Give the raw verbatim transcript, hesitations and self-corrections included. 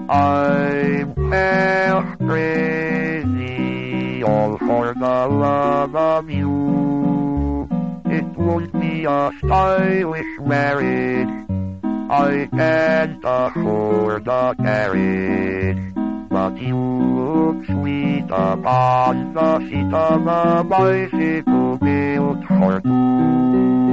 I'm half crazy, all for the love of you. It won't be a stylish marriage, I can't afford a carriage, but you look sweet upon the seat of a bicycle built for two.